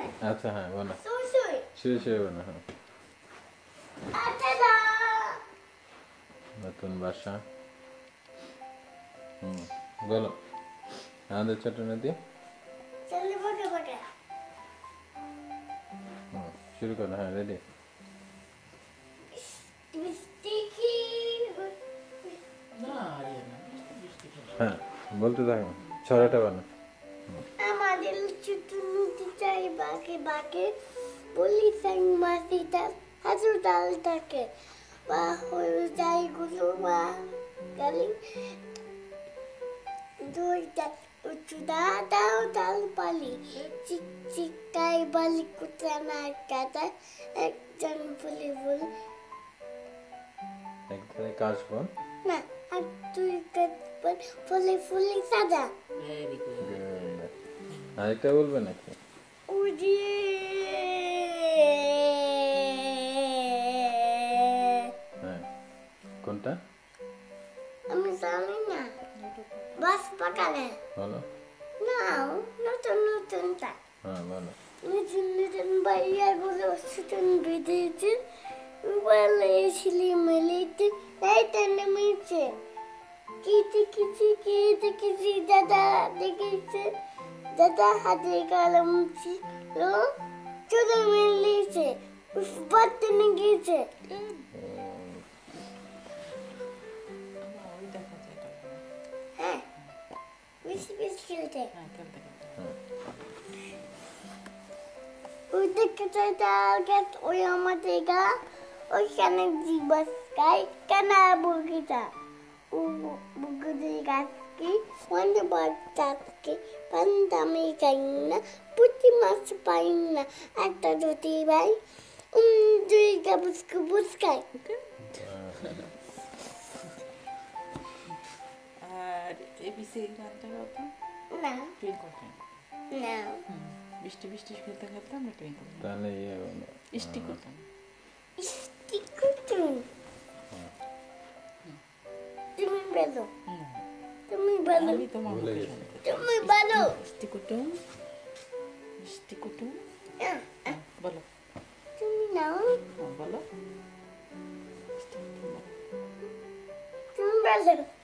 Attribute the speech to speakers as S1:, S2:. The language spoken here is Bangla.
S1: আচ্ছা হ্যাঁ বলো
S2: শুই শুই
S1: শুয়ে শুয়ে বলো হ্যাঁ
S2: আচ্ছা না
S1: নতুন বাসা বলো আমাদের ছোট নদী
S2: চলে বকে বকে
S1: শুরু করো হ্যাঁ রেডি
S2: মিষ্টি কি
S1: হ্যাঁ বলতে থাকো ছড়াটা বলো
S2: আমাদের ছোট নদী চাই বাকে বাকে বলি সাং মাসিটা হাজু ডাল থাকে বা হয়ে যায় গুলো বা গালি দুইটা উঁচু দাও ডাল পালি চিক চিকাই বালি কুচা না কাটা একজন ফুলি ফুল
S1: একদম কাজ বল
S2: না আর তুই কাটবন ফুলি ফুলি সাদা
S3: ভেরি গুড
S1: আরেকটা বলবে নাকি
S2: উজি
S1: হ্যাঁ কোনটা
S2: আমি জানি না বাস পাকালে
S1: বলো
S2: নাও নতুন নতুনটা
S1: হ্যাঁ বলো
S2: নতুন নতুন বাইয়াগুলো সুতন বেঁধেছে বলে ছিলি মেলিতে তাই টানে মিছে কিচি কিচি কিচি কিচি দাদা দেখেছে দাদা হাতে কলম ছিল চলে মিলিয়েছে উস বাতনে গেছে
S3: ওই দেখা যায় তখন।
S2: হ্যাঁ বেশি বেশি খেলতে
S3: হ্যাঁ খেলতে খেলতে
S2: ওই দেখতে চাল গেট ওই আমাদের গা ওইখানে জীবাস গাই কানা বুগিটা ও বুগিতে গাছকে ওয়ান্ডে বাচ্চাকে পান্দামি চাই না পুঁটি মাছ পাই না একটা দুটি ভাই দুই গাবুসকে বুসকাই
S3: আর এবিসি গানটা কত
S2: না
S3: টুইঙ্কল টুইঙ্কল
S2: না
S3: বৃষ্টি বৃষ্টি খেলতে খেলতে আমরা টুইঙ্কল
S1: তাহলে ইয়ে বলো
S3: ইষ্টি করতাম
S2: ইষ্টি কুটু তুমি বলো তুমি বলো
S3: আমি তোমার
S1: ভুলে
S3: মুখে
S1: গেছি।
S3: শুনতে
S2: তুমি বলো
S3: ইষ্টি কুটুম ইষ্টি কুটুম বলো
S2: তুমি নাও
S3: বলো
S2: তুমি বলো